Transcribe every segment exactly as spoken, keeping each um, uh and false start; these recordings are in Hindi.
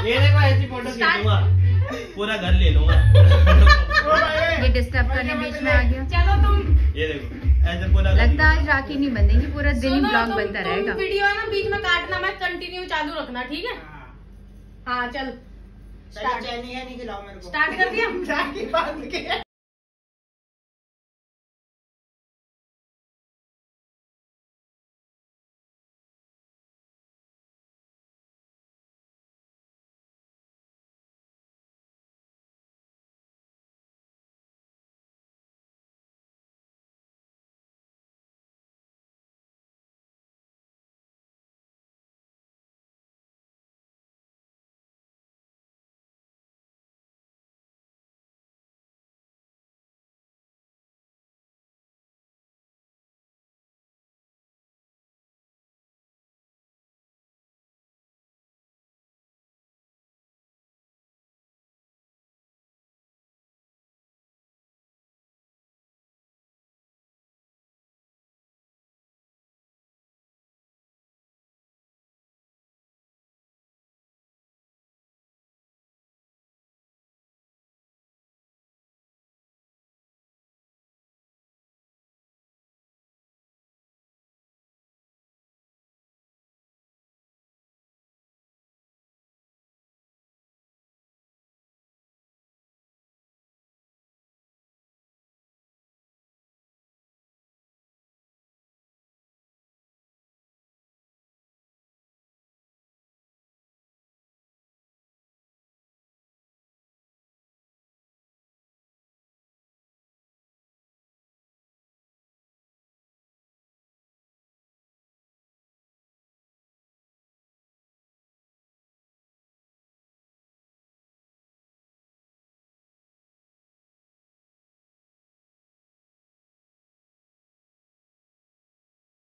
ये देखो ऐसी फोटो खींचूंगा, पूरा घर ले लूंगा। ये डिस्टर्ब करने बीच में आ गया। चलो तुम ये देखो ऐसे पूरा लगता है आज राखी नहीं बंधेगी, पूरा दिन ही ब्लॉग बनता रहेगा। वीडियो है ना बीच में काटना, मैं कंटिन्यू चालू रखना, ठीक है? हाँ चल स्टार्ट स्टार्ट कर दिया।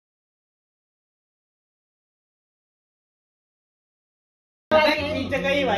पीछे गई भाई।